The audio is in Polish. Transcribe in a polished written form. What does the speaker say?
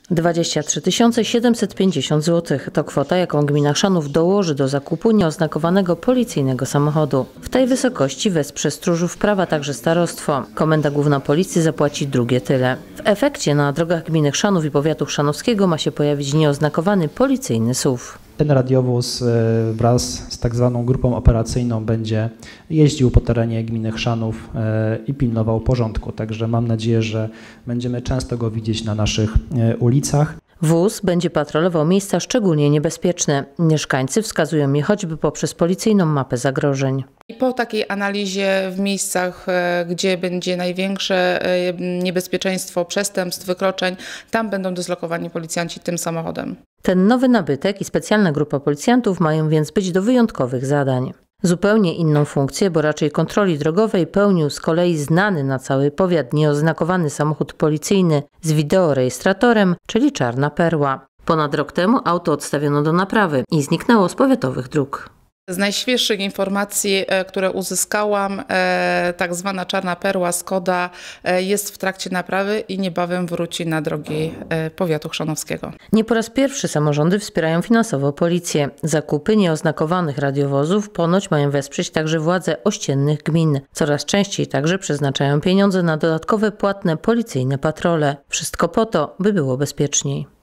23 750 zł to kwota, jaką gmina Chrzanów dołoży do zakupu nieoznakowanego policyjnego samochodu. W tej wysokości wesprze stróżów prawa także starostwo. Komenda Główna Policji zapłaci drugie tyle. W efekcie na drogach gminy Chrzanów i powiatu chrzanowskiego ma się pojawić nieoznakowany policyjny SUV. Ten radiowóz wraz z tak zwaną grupą operacyjną będzie jeździł po terenie gminy Chrzanów i pilnował porządku. Także mam nadzieję, że będziemy często go widzieć na naszych ulicach. Wóz będzie patrolował miejsca szczególnie niebezpieczne. Mieszkańcy wskazują je choćby poprzez policyjną mapę zagrożeń. Po takiej analizie w miejscach, gdzie będzie największe niebezpieczeństwo przestępstw, wykroczeń, tam będą dyslokowani policjanci tym samochodem. Ten nowy nabytek i specjalna grupa policjantów mają więc być do wyjątkowych zadań. Zupełnie inną funkcję, bo raczej kontroli drogowej, pełnił z kolei znany na cały powiat nieoznakowany samochód policyjny z wideorejestratorem, czyli Czarna Perła. Ponad rok temu auto odstawiono do naprawy i zniknęło z powiatowych dróg. Z najświeższych informacji, które uzyskałam, tak zwana Czarna Perła Skoda jest w trakcie naprawy i niebawem wróci na drogi powiatu chrzanowskiego. Nie po raz pierwszy samorządy wspierają finansowo policję. Zakupy nieoznakowanych radiowozów ponoć mają wesprzeć także władze ościennych gmin. Coraz częściej także przeznaczają pieniądze na dodatkowe płatne policyjne patrole. Wszystko po to, by było bezpieczniej.